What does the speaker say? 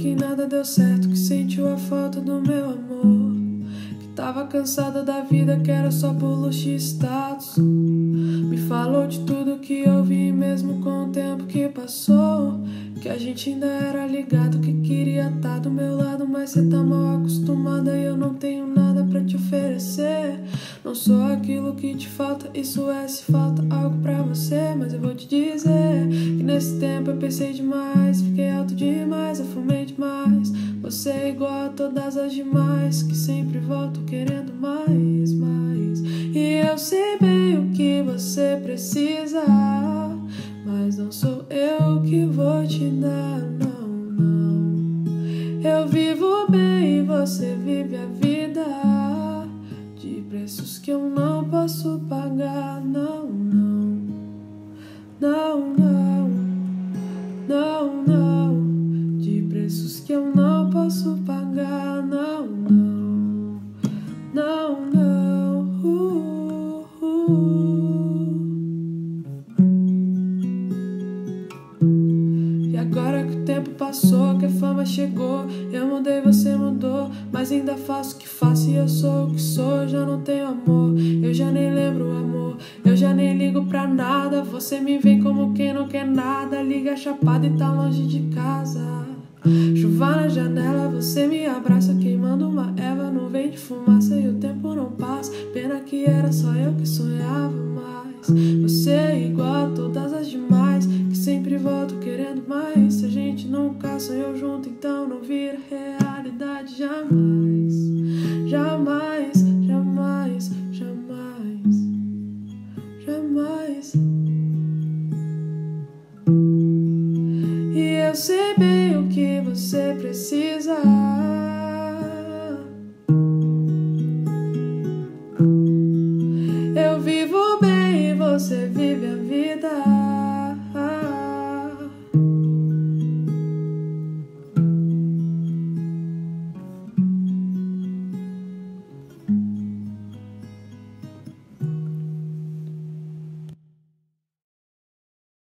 que nada deu certo, que sentiu a falta do meu amor, que tava cansada da vida, que era só por luxo e status. Me falou de tudo que eu vi, mesmo com o tempo que passou, que a gente ainda era ligado, que queria estar do meu lado, mas cê tá mal acostumada e eu não tenho nada pra te oferecer. Não sou aquilo que te falta, isso é se falta algo pra você. Mas eu vou te dizer que nesse tempo eu pensei demais, fiquei alto demais, eu fumei demais. Você é igual a todas as demais, que sempre volto querendo mais, mais. E eu sei bem o que você precisa, mas não sou eu que vou te dar, não, não. Eu vivo bem e você vive a vida de preços que eu não posso pagar, não, não. Não, não, não, não. De preços que eu não posso pagar, não, não. Não, não. E agora que o tempo passou, que a fama chegou, eu mudei, você mudou, mas ainda faço o que faço e eu sou o que sou. Já não tenho amor, eu já nem lembro o amor, eu já nem ligo pra nada. Você me vê como quem não quer nada, liga chapada e tá longe de casa. Chuva na janela, você me abraça, queimando uma erva, nuvem de fumaça e o tempo não passa. Pena que era só eu que sonhava mais. Você é igual a todas as demais, que sempre volto querendo mais. Se a gente nunca sonhou junto, então não vira realidade jamais, jamais.